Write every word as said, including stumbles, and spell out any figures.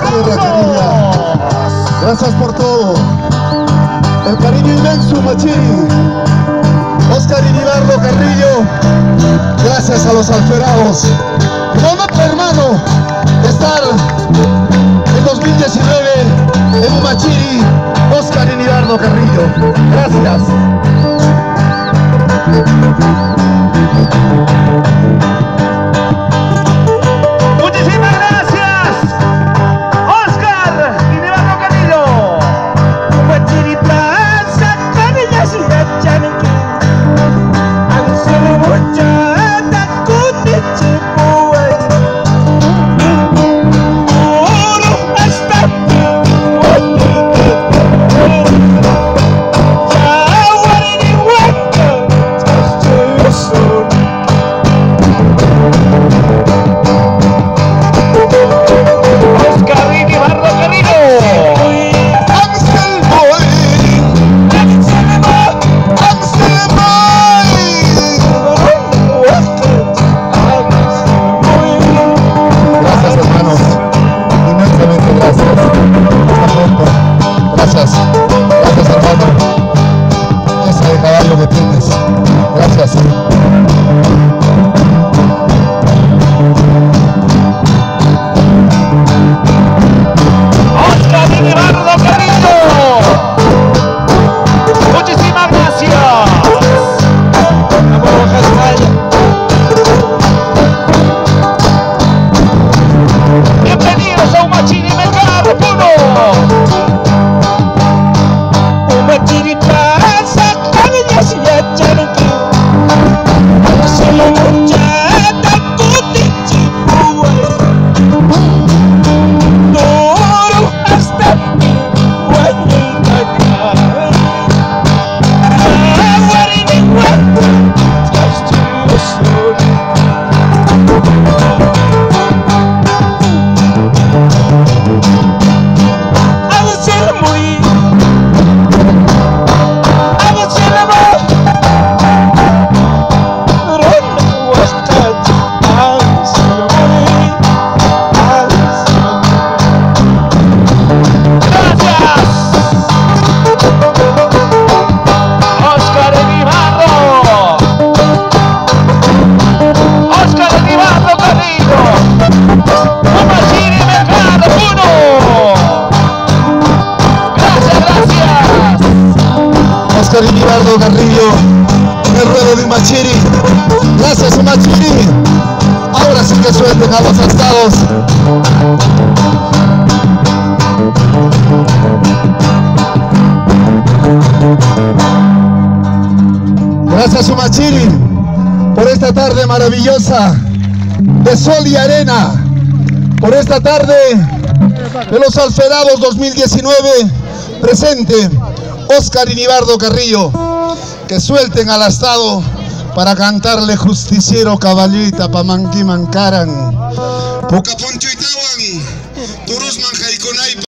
tierra querida. Gracias por todo. El cariño inmenso, Machiri. Oscar Iribardo Carrillo. Gracias a los alferados. Momento, hermano, de estar en dos mil diecinueve en Humachiri. Oscar Iribardo Carrillo. Gracias. Muchísimas gracias, Oscar Iribardo Carrillo. Humachiri Plaza, Canilla Ciudad Chanenque. Ansel Muchata, Kutiche Puay. Oro hasta Chawarini Waka, Chastuyoson. Oscar Iribardo Carrillo. Amstel Boy. Amstel Boy. Gracias, hermanos. Inmensamente gracias. Hasta pronto. Gracias. Gracias, hermano. Ese de caballo que tienes. Gracias. Oscar Iribardo Carrillo. Muchísimas gracias. Vamos a bajar su raya. Bienvenidos a Humachiri Mercado Puno. Humachiri Plaza, Canilla Ciudad Chanenque. Solo muchata, Kutiche Puay. Duro hasta Huaynicacay. Chawarini Waka, Chastuyoson. Ansel Muy. Ansel Muy. Ronda Huascachi. Ansel Muy. Ansel Gracias, Oscar Iribardo. Oscar Iribardo Carrillo. Humachiri Mercado Puno. Gracias, gracias. Oscar Iribardo Carrillo, en el ruedo de Humachiri. Gracias, Humachiri. Ahora sí que suelten a los estados. Gracias, Humachiri, por esta tarde maravillosa de sol y arena, por esta tarde de los Alferados dos mil diecinueve. Presente Oscar Iribardo Carrillo. Que suelten al estado para cantarle Justiciero Caballita Pamanqui Mancaran. Pucapuncho Itawan, Turus Manjaiconay.